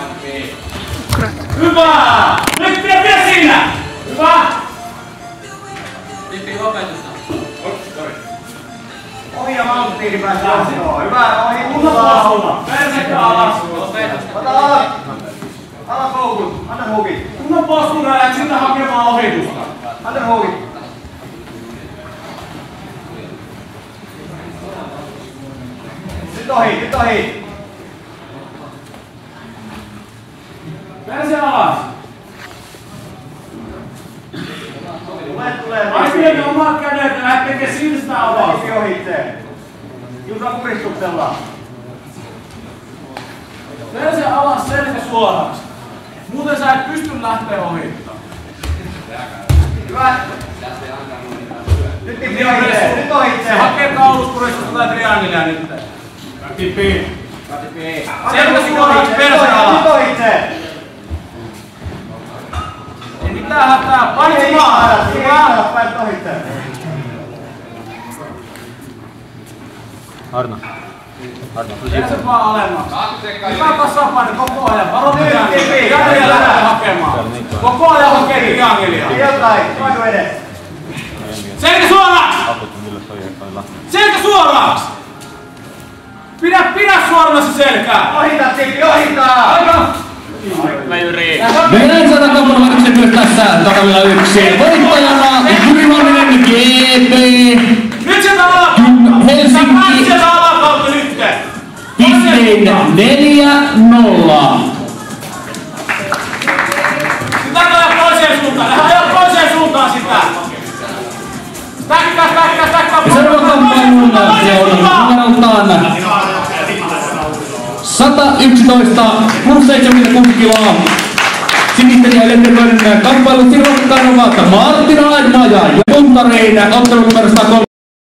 Hyvä! Nyt vielä siinä! Hyvä! Tippi opetusta. Ohi ja malttiin päästään. Hyvä, ohi. Kunnon postulla. Persettä alas. Ota alas. Alas houkut. Anna houkit. Kunnon postulla ja sitten hakemaan ohitusta. Anna houkit. Nyt ohi, nyt ohi. Perse alas. Tulee. Aistiin ne omat kädet ja lähdet tekee silstä avausta. Tippi ohitsee. Jusa kuristuksella. Perse alas selkä suoraksi. Muuten sä et pysty lähteä ohittamaan. Hyvä. Nyt tippi ohitsee. Nyt ohitsee. Hakee kauluskuristusta tai triangelia nyt. Tippi. Selkä suoraksi, perse alas. Nyt ohitsee. Ei mitään hätää, paitsi maa. Hyvä. Pääset ohitsee. Arno, Perse vaan alemmaksi. Hyvä tasapaino koko ajan. Varo triangelia. Triangelia lähtee hakemaan. Koko ajan hakee triangelia. Jotain, painu edes. Selkä suoraksi! Selkä suoraksi! Pidä suorana se selkää! Ohita, Tippi, ohita! Aika! Meidän 100 kamppailun myös tässä takavilla 1. Voittajana Jyri Manninen GP. Nyt sieltä alakautta! Helsinki. Sieltä alakautta nyt! Pistein 4-0. Sitä ajaa toiseen suuntaan! Lähde ajaa toiseen suuntaan sitä! Stäkkä! Ja seuraava kamppailun numeroltaan 111 plus 76 kiloa. Sinisten ja Lenderbergin kamppailut silloin ovat Martin Aitmaja ja Puntarein ottelunumerosta 3.